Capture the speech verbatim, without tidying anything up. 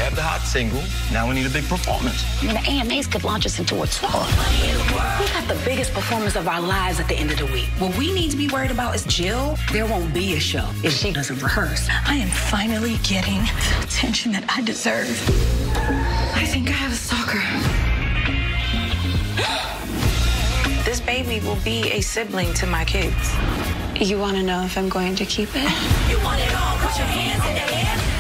have the hot single. Now we need a big performance. I mean, the A M As could launch us into a tour. We got the biggest performance of our lives at the end of the week. What we need to be worried about is Jill. There won't be a show if she doesn't rehearse. I am finally getting the attention that I deserve. I think I have a stalker. This baby will be a sibling to my kids. You want to know if I'm going to keep it? You want it all? Put your hands in the air.